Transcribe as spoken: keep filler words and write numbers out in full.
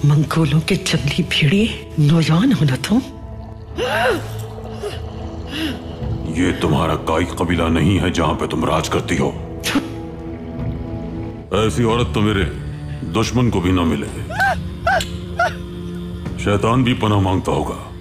मंगोलों के जंगली भेड़िए नौजवान हो ना तुम। ये तुम्हारा काई कबीला नहीं है जहां पे तुम राज करती हो। ऐसी औरत तो मेरे दुश्मन को भी ना मिले। शैतान भी पनाह मांगता होगा।